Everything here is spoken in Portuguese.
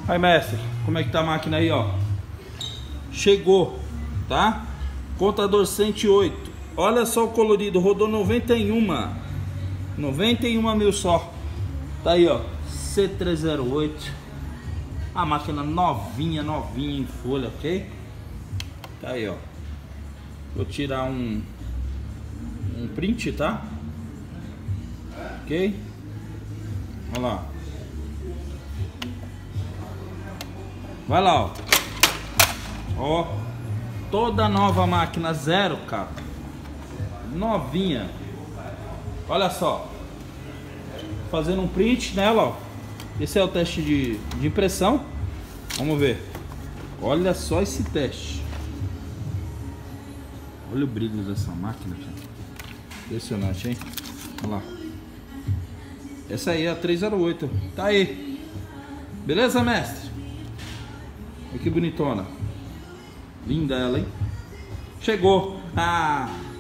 Aí, mestre, como é que tá a máquina aí, ó? Chegou, tá? Contador 108. Olha só o colorido, rodou 91 mil só. Tá aí, ó, C308. A máquina novinha em folha, ok? Tá aí, ó. Vou tirar um print, tá? Ok? Olha lá. Vai lá, ó. Ó. Toda nova máquina, zero, cara. Novinha. Olha só. Fazendo um print nela, ó. Esse é o teste de impressão. Vamos ver. Olha só esse teste. Olha o brilho dessa máquina, cara. Impressionante, hein? Olha lá. Essa aí é a 308. Tá aí. Beleza, mestre? Olha que bonitona. Linda ela, hein? Chegou. Ah!